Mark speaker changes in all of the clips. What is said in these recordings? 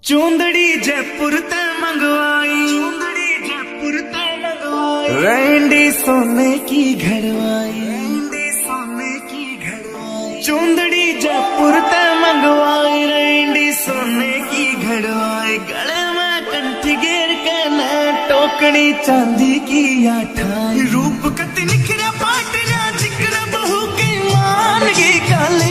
Speaker 1: चूंदड़ी जयपुर ते मंगवाई, रैंडी सोने की घड़वाई, चूंदड़ी जयपुर ते मंगवाई, रैंडी सोने की घड़वाई। गले में कंठी घेर के न टोकनी चांदी की आठाई। रूप कति निखरा पाटरा जिक्र बहू की मान की काली।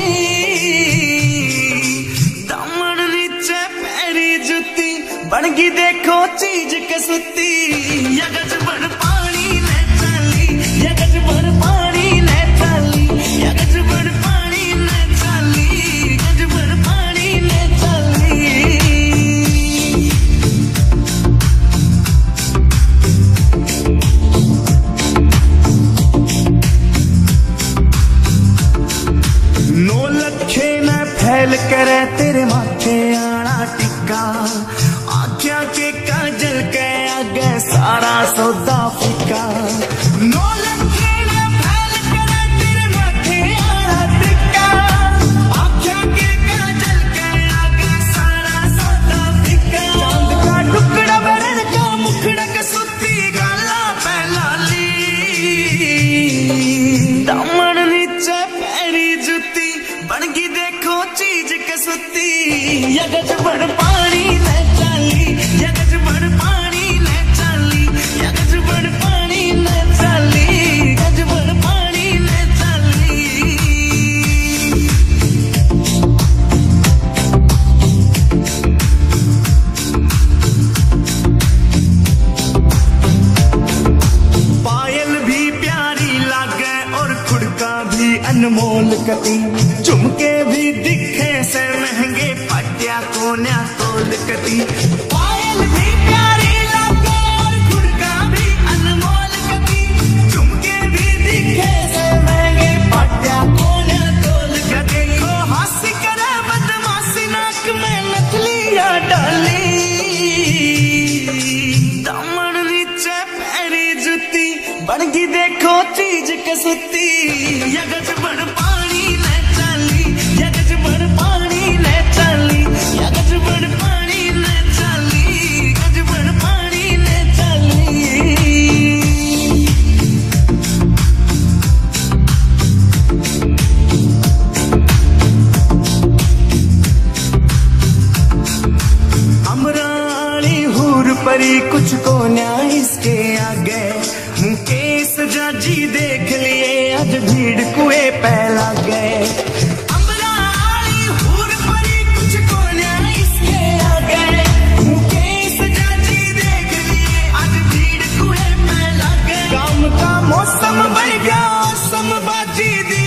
Speaker 1: बनगी देखो चीज कसुती, यगज बड़ पानी ने चाली, यगज बड़ पानी ने चाली, यगज बड़ पानी ने चाली, यगज बड़ पानी ने चाली। नौ लखे न फैल करे तेरे माथे आना टिक्का। आख्या के काजल के आगे सारा सौदा फीका। नौ लखे ने फैल करे तेरे माथे आना टिक्का। आख्या के काजल के आगे सारा सौदा फीका। चांद का टुकड़ा बरन का मुखड़ा कसुती गाला पहलाली। दामन नीचे पैरी जुती, बनगी देखो चीज कसुती। यगज बड़ पानी ने चाली, यगज बड़ पानी ने चाली, यगज बड़ पानी ने चाली, यगज बड़ पानी ने चाली। पायल भी प्यारी लागे और खुड़का भी अनमोल कती। झुमके भी दिखे से महंगे, पट्या कोन्या तोल कती। पायल भी प्यारी लागे और खुड़का भी अनमोल कती। झुमके भी दिखे से महंगे, पट्या कोन्या तोल कती। को हासी करे बदमाशी, नाक में नथलियां डाली। दामन नीचे पैरी जुती, बनगी देखो चीज कसुती। यगज बड़ पानी ने चाली, यगज बड़ पानी ने चाली, यगज बड़ पानी ने चाली, यगज बड़ पानी ने चाली। अमरानी हूर परी कुछ को न्याय इसके आगे। मुकेश जाजी देख लिए आज भीड़ कुए पहला गए। अमरानी हूर परी कुछ को न्याय इसके आगे। मुकेश जाजी देख लिए आज भीड़ कुए पहला गए। काम का मौसम बन गया, समबाजी दी